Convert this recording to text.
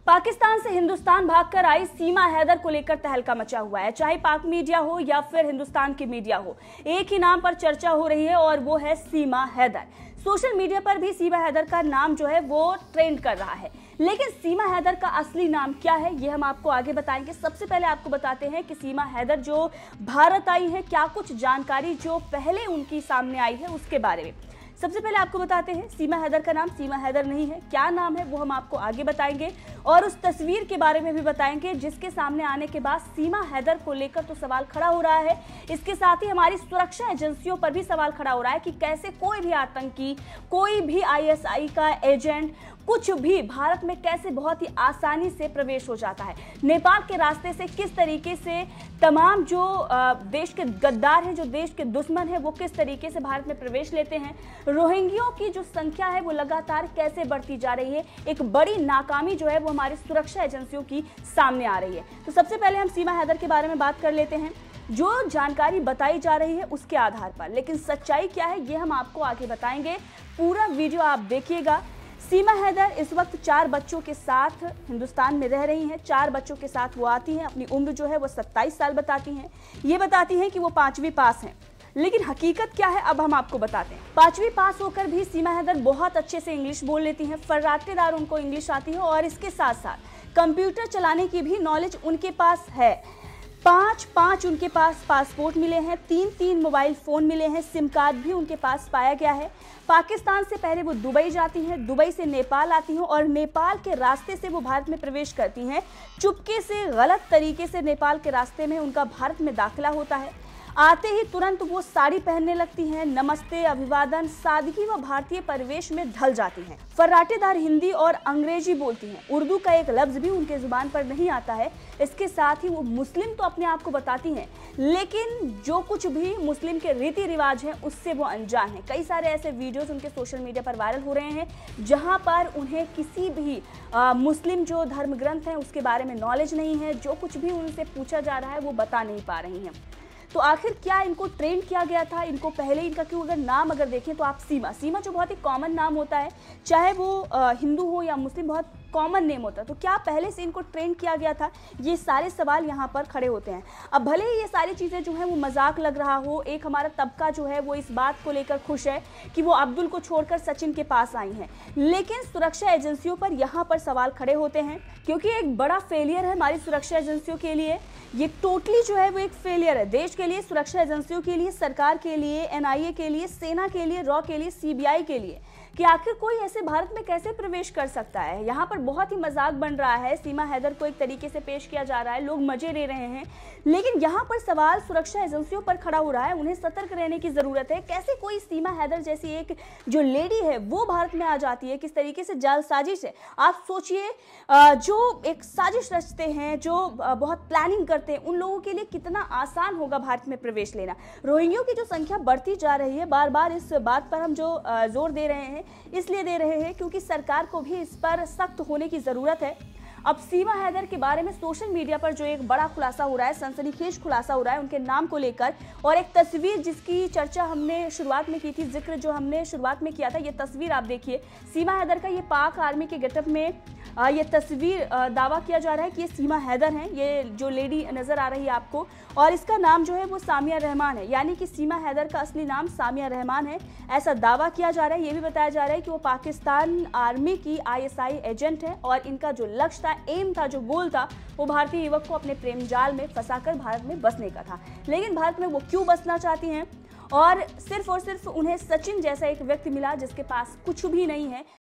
पाकिस्तान से हिंदुस्तान भागकर आई सीमा हैदर को लेकर तहलका मचा हुआ है। चाहे पाक मीडिया हो या फिर हिंदुस्तान की मीडिया हो, एक ही नाम पर चर्चा हो रही है और वो है सीमा हैदर। सोशल मीडिया पर भी सीमा हैदर का नाम जो है वो ट्रेंड कर रहा है। लेकिन सीमा हैदर का असली नाम क्या है, ये हम आपको आगे बताएंगे। सबसे पहले आपको बताते हैं कि सीमा हैदर जो भारत आई है, क्या कुछ जानकारी जो पहले उनकी सामने आई है उसके बारे में। सबसे पहले आपको बताते हैं सीमा हैदर का नाम सीमा हैदर नहीं है। क्या नाम है वो हम आपको आगे बताएंगे और उस तस्वीर के बारे में भी बताएंगे जिसके सामने आने के बाद सीमा हैदर को लेकर तो सवाल खड़ा हो रहा है। इसके साथ ही हमारी सुरक्षा एजेंसियों पर भी सवाल खड़ा हो रहा है कि कैसे कोई भी आतंकी, कोई भी आईएसआई का एजेंट, कुछ भी भारत में कैसे बहुत ही आसानी से प्रवेश हो जाता है। नेपाल के रास्ते से किस तरीके से तमाम जो देश के गद्दार हैं, जो देश के दुश्मन हैं, वो किस तरीके से भारत में प्रवेश लेते हैं। रोहिंग्यों की जो संख्या है वो लगातार कैसे बढ़ती जा रही है। एक बड़ी नाकामी जो है वो हमारी सुरक्षा एजेंसियों की सामने आ रही है। तो सबसे पहले हम सीमा हैदर के बारे में बात कर लेते हैं। जो जानकारी बताई जा रही है उसके आधार पर, लेकिन सच्चाई क्या है ये हम आपको आगे बताएंगे। पूरा वीडियो आप देखिएगा। सीमा हैदर इस वक्त 4 बच्चों के साथ हिंदुस्तान में रह रही हैं। 4 बच्चों के साथ वो आती हैं। अपनी उम्र जो है वो 27 साल बताती हैं। ये बताती हैं कि वो 5वीं पास हैं, लेकिन हकीकत क्या है अब हम आपको बताते हैं। 5वीं पास होकर भी सीमा हैदर बहुत अच्छे से इंग्लिश बोल लेती हैं। फर्राटेदार उनको इंग्लिश आती है और इसके साथ साथ कंप्यूटर चलाने की भी नॉलेज उनके पास है। 5 उनके पास पासपोर्ट मिले हैं, 3 मोबाइल फ़ोन मिले हैं, सिम कार्ड भी उनके पास पाया गया है। पाकिस्तान से पहले वो दुबई जाती हैं, दुबई से नेपाल आती हैं और नेपाल के रास्ते से वो भारत में प्रवेश करती हैं। चुपके से, गलत तरीके से नेपाल के रास्ते में उनका भारत में दाखिला होता है। आते ही तुरंत वो साड़ी पहनने लगती हैं, नमस्ते, अभिवादन, सादगी व भारतीय परिवेश में ढल जाती हैं। फर्राटेदार हिंदी और अंग्रेजी बोलती हैं। उर्दू का एक लफ्ज भी उनके जुबान पर नहीं आता है। इसके साथ ही वो मुस्लिम तो अपने आप को बताती हैं, लेकिन जो कुछ भी मुस्लिम के रीति रिवाज हैं उससे वो अनजान है। कई सारे ऐसे वीडियोस उनके सोशल मीडिया पर वायरल हो रहे हैं जहां पर उन्हें किसी भी मुस्लिम जो धर्म ग्रंथ हैं उसके बारे में नॉलेज नहीं है। जो कुछ भी उनसे पूछा जा रहा है वो बता नहीं पा रही हैं। तो आखिर क्या इनको ट्रेंड किया गया था, इनको पहले इनका क्यों, अगर नाम अगर देखें तो आप सीमा जो बहुत ही कॉमन नाम होता है, चाहे वो हिंदू हो या मुस्लिम, बहुत कॉमन नेम होता है। तो क्या पहले से इनको ट्रेंड किया गया था, ये सारे सवाल यहाँ पर खड़े होते हैं। अब भले ही ये सारी चीज़ें जो है वो मजाक लग रहा हो, एक हमारा तबका जो है वो इस बात को लेकर खुश है कि वो अब्दुल को छोड़कर सचिन के पास आई हैं, लेकिन सुरक्षा एजेंसियों पर यहाँ पर सवाल खड़े होते हैं क्योंकि एक बड़ा फेलियर है हमारी सुरक्षा एजेंसियों के लिए। ये टोटली जो है वो एक फेलियर है देश के लिए, सुरक्षा एजेंसियों के लिए, सरकार के लिए, एनआईए के लिए, सेना के लिए, रॉ के लिए, सीबीआई के लिए, कि आखिर कोई ऐसे भारत में कैसे प्रवेश कर सकता है। यहाँ पर बहुत ही मजाक बन रहा है। सीमा हैदर को एक तरीके से पेश किया जा रहा है, लोग मजे ले रहे हैं, लेकिन यहाँ पर सवाल सुरक्षा एजेंसियों पर खड़ा हो रहा है। उन्हें सतर्क रहने की जरूरत है। कैसे कोई सीमा हैदर जैसी एक जो लेडी है वो भारत में आ जाती है, किस तरीके से जालसाजी से। आप सोचिए, जो एक साजिश रचते हैं, जो बहुत प्लानिंग करते हैं, उन लोगों के लिए कितना आसान होगा भारत में प्रवेश लेना। रोहिंग्यों की जो संख्या बढ़ती जा रही है, बार बार इस बात पर हम जो जोर दे रहे हैं, इसलिए दे रहे हैं क्योंकि सरकार को भी इस पर सख्त होने की जरूरत है। अब सीमा हैदर के बारे में सोशल मीडिया पर जो एक बड़ा खुलासा हो रहा है, सनसनीखेज खुलासा हो रहा है उनके नाम को लेकर, और एक तस्वीर जिसकी चर्चा हमने शुरुआत में की थी, जिक्र जो हमने शुरुआत में किया था, ये तस्वीर आप देखिए। सीमा हैदर का ये पाक आर्मी के गेटअप में ये तस्वीर, दावा किया जा रहा है कि ये सीमा हैदर हैं, ये जो लेडी नजर आ रही है आपको, और इसका नाम जो है वो सामिया रहमान है। यानी कि सीमा हैदर का असली नाम सामिया रहमान है, ऐसा दावा किया जा रहा है। ये भी बताया जा रहा है कि वो पाकिस्तान आर्मी की आईएसआई एजेंट है और इनका जो लक्ष्य था, एम था, जो गोल था, वो भारतीय युवक को अपने प्रेम जाल में फंसाकर भारत में बसने का था। लेकिन भारत में वो क्यों बसना चाहती हैं, और सिर्फ उन्हें सचिन जैसा एक व्यक्ति मिला जिसके पास कुछ भी नहीं है,